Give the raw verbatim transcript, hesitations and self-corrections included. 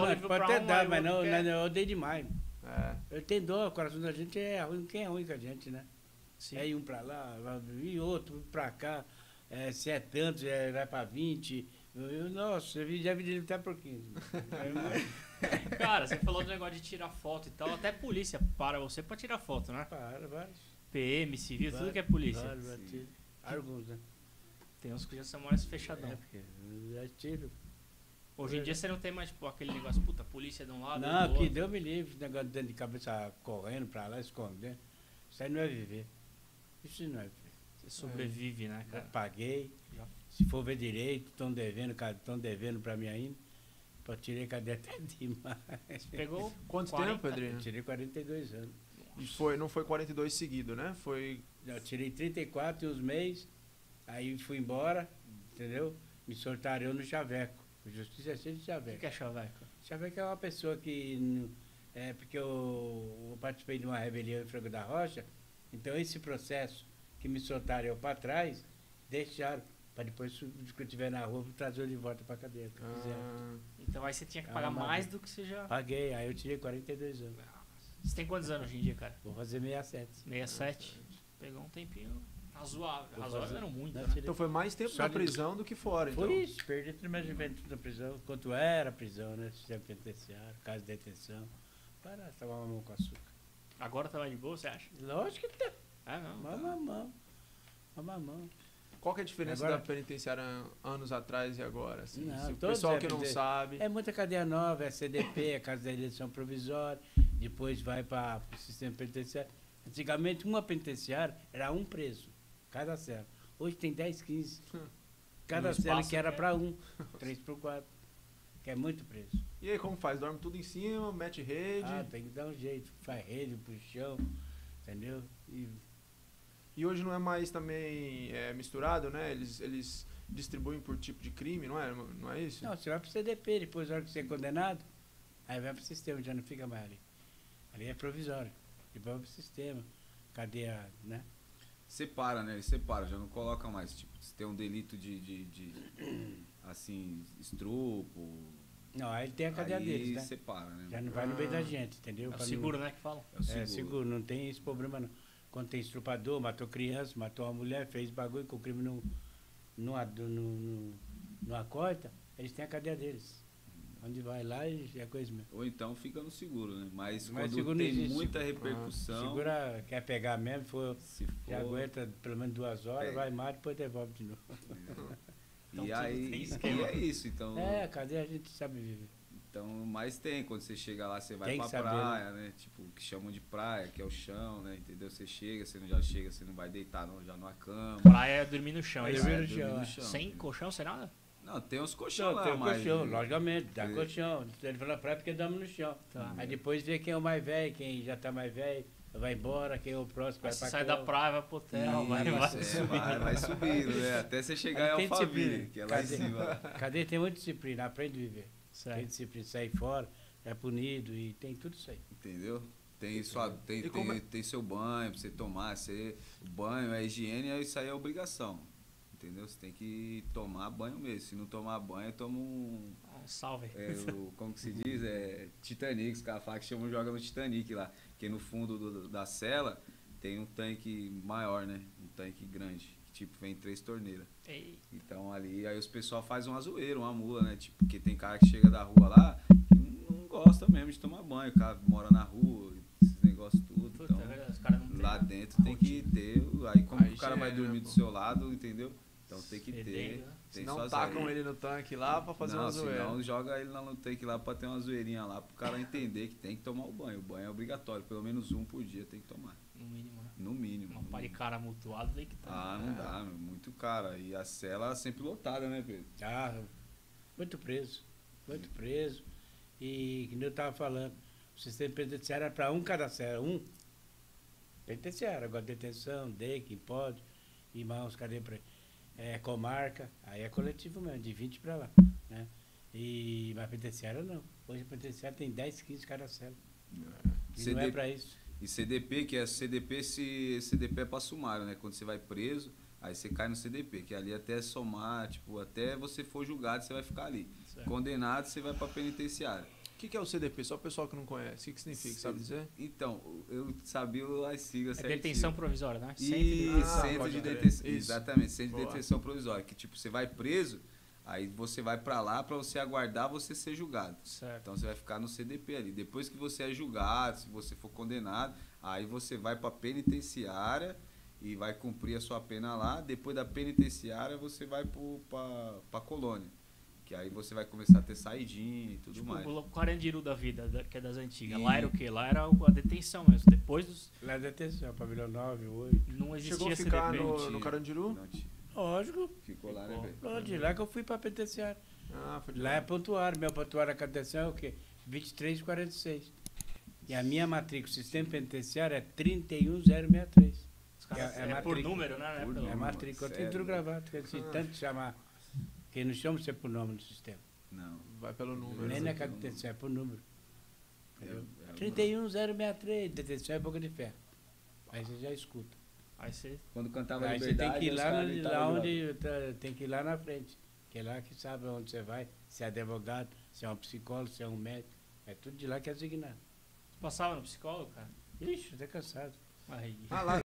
horrível pode pra até um, dar, aí mas o não, outro quer. não, eu odeio demais. É. Eu tenho dó, o coração da gente é ruim, quem é ruim com a gente, né? Sim. É ir um pra lá, e outro pra cá. É, se é tanto, é, vai pra vinte. Eu, nossa, eu já vi até por quinze. Cara, você falou do negócio de tirar foto e tal. Até polícia para você pra tirar foto, né? Para, vários. P M, civil, tudo Vários, que é polícia. vários, vários tiros. Alguns, né? Tem uns que já são mais fechadão. É, porque já tiro. Hoje em dia você não tem mais, tipo, aquele negócio, puta, polícia de um lado, Não, do que outro. Deus me livre, esse negócio de dentro de cabeça correndo pra lá, escondendo. Isso aí não é viver. Isso não é viver. Você sobrevive, né, Eu cara? paguei. Já. Se for ver direito, estão devendo, estão devendo pra mim ainda. Eu tirei cadê até demais. Você pegou Quanto quarenta? tempo, Pedrinho? Eu tirei quarenta e dois anos. E foi, não foi quarenta e dois seguido, né? Foi. Eu tirei trinta e quatro e uns meses, aí fui embora, entendeu? Me sortaram eu no Chaveco. Justiça é cheia de O que Chaveco. que é chaveco? Chaveco é uma pessoa que. n- É porque eu, eu participei de uma rebelião em Franco da Rocha, então esse processo que me soltaram eu para trás, deixaram, para depois, se eu estiver na rua, trazer eu de volta para a cadeia. Se quiser. Ah, Então aí você tinha que É pagar uma mais maravilha. do que você já... Paguei, aí eu tirei quarenta e dois anos. Você tem quantos anos hoje em dia, cara? Vou fazer sessenta e sete. sessenta e sete? Pegou um tempinho razoável. Vou Razoável fazer. não muito, Não, né? tirei- então foi mais tempo Só na de- prisão do que fora, então. Foi isso, perdi toda a minha juventude na prisão, quanto era a prisão, né? Sistema penitenciário, casa de detenção. Para, tomar uma mão com açúcar. Agora tá mais de boa, você acha? Lógico que tá. Ah, não. Uma tá. mamão. Uma mamão. Qual que é a diferença Agora- da penitenciária anos atrás e agora? Assim? Não, Se o todos pessoal é que não peniten- sabe. É muita cadeia nova, é C D P, é Casa da Eleição Provisória, depois vai para o sistema penitenciário. Antigamente, uma penitenciária era um preso, cada cela. Hoje tem dez, quinze. Cada Um cela espaço que era que é- para um, três por quatro. Que é muito preso. E aí, como faz? Dorme tudo em cima, mete rede. Ah, tem que dar um jeito. Faz rede pro chão, entendeu? E E hoje não é mais também é, misturado, né? Eles, eles distribuem por tipo de crime, não é? Não é isso? não, você vai pro C D P, depois na hora que você é condenado, aí vai pro sistema, já não fica mais ali. Ali é provisório. Depois vai pro sistema. Cadeia, né? Separa, né? Ele separa, já não coloca mais. Tipo, se tem um delito de, de, de assim, estrupo. Não, aí tem a cadeia aí deles, né? separa, né? Já não vai no meio da Ah. gente, entendeu? É o Pra não- seguro, né, que fala. É o seguro. É, seguro, não tem esse problema não. Quando tem estrupador, matou criança, matou uma mulher, fez bagulho que o crime não, não, adu- não, não, não acorta, eles têm a cadeia deles. Onde vai lá e é coisa mesmo. Ou então fica no seguro, né? Mas, Mas quando seguro não tem existe. muita Ah, repercussão, Segura, quer pegar mesmo, for, se for, já aguenta pelo menos duas horas, pega. vai mais, depois devolve de novo. Então, e tudo aí tem e esquema. é isso. Então, É, a cadeia a gente sabe viver. então, mas tem. Quando você chega lá, você vai Tem pra que saber, praia, né? Tipo, que chamam de praia, que é o chão, né? Entendeu? Você chega, você não já chega, você não vai deitar não, já numa cama. Praia é dormir no chão, é Vai isso? dormir É, no chão, dormir é. no chão. Sem colchão, sem nada? Não, tem uns colchão Não, lá, tem o mas... colchão, logicamente, dá É. colchão. Ele fala praia porque damos no chão. Tá. Aí depois vê quem é o mais velho, quem já tá mais velho, vai embora, quem é o próximo, Aí vai você pra sai da cama. praia, vai pro hotel, vai, Isso, vai é, subindo. vai, vai subindo, né? Até você chegar Aí em tem Alphaville, disciplina. que é lá em Cadê? cima. Cadeia tem muita disciplina, aprende a viver. Tem Certo. disciplina, sair fora, é punido e tem tudo isso aí. Entendeu? Tem, sua, tem, E como tem, é- tem seu banho pra você tomar. Você, o banho, a higiene, isso aí é obrigação. Entendeu? Você tem que tomar banho mesmo. Se não tomar banho, toma um. Um salve. É, o, como que se diz? É Titanic. Os caras falam que chamam joga no Titanic lá. Porque no fundo do- da cela tem um tanque maior, né? Um tanque grande. Que tipo, vem três torneiras. Ei, Então ali, aí os pessoal faz uma zoeira, uma mula, né? Tipo, porque tem cara que chega da rua lá que não, não gosta mesmo de tomar banho. O cara mora na rua, esses negócios tudo. puta, Então, é verdade, os caras não tem. lá dentro tem que ter. Aí como A o cara vai higiene, dormir né, do pô? seu lado, entendeu? Então tem que ter. Fedendo, né? Tem Senão suas tacam regras. ele no tanque lá pra fazer não, uma zoeira. senão joga ele lá no tanque lá pra ter uma zoeirinha lá, pro cara entender que tem que tomar o banho. O banho é obrigatório, pelo menos um por dia tem que tomar. No mínimo, né? No mínimo. Uma no pá de mínimo. cara mutuado tem que tá. Ah, não dá, meu, muito cara. E a cela sempre lotada, né, Pedro? Ah, muito preso, muito preso. E, como eu estava falando, o sistema penitenciário era para um cada cela, um. Penitenciário, agora detenção, D E C, quem pode, irmãos, cadê para é, comarca, aí é coletivo mesmo, de vinte para lá, né? E, mas penitenciário não. Hoje a penitenciário tem dez, quinze cada cela. E não é CD para isso. E C D P, que é C D P, se C D P é pra sumário, né? Quando você vai preso, aí você cai no C D P, que ali até somar, tipo, até você for julgado, você vai ficar ali. Certo. Condenado, você vai pra penitenciária. O que, que é o C D P? Só o pessoal que não conhece. O que, que significa? C- Sabe dizer? Então, eu sabia as siglas É certinho. detenção provisória, né? Isso, Centro de- Ah, centro pode de crer. detenção. Isso. Exatamente, centro de Boa. detenção provisória. Que tipo, você vai preso, aí você vai pra lá pra você aguardar você ser julgado. Certo. Então você vai ficar no C D P ali. Depois que você é julgado, se você for condenado, aí você vai pra penitenciária e vai cumprir a sua pena lá. Depois da penitenciária você vai pro, pra, pra colônia. Que aí você vai começar a ter saidinha e tudo Tipo mais. o Carandiru da vida, da- que é das antigas. E- Lá era o quê? Lá era a detenção mesmo. Depois dos... Lá é detenção, pavilhão nove, oito. Não existia Chegou a ficar C D P. no, Tinha. no Carandiru? Não tinha. Lógico. Ficou lá, né, Ficou. velho? Lá de lá que eu fui pra penitenciária. Ah, foi de Lá é pontuário. Meu pontuário da detenção é o quê? vinte e três quarenta e seis. E a minha matrícula, sistema penitenciário, é trinta e um zero sessenta e três. Os caras- É- é é, por matrícula. número, né? Não é Por pelo- É Não, matrícula. Tem sério. tudo gravado. Quer dizer, Ah. tanto chamar. Quem não chama você por nome no sistema. Não. Vai pelo número. Nem né? na casa de detenção, é por número. Entendeu? É- é- trinta e um zero sessenta e três, detenção é boca de ferro. Aí você já escuta. Aí você... Quando cantava Aí você Liberdade, tem que ir os lá, caras no- gritavam lá de onde tá- tem que ir lá na frente. Que é lá que sabe onde você vai, se é advogado, se é um psicólogo, se é um médico. É tudo de lá que é asignado. Passava no psicólogo, cara? Ixi, até cansado. Aí. Ah, lá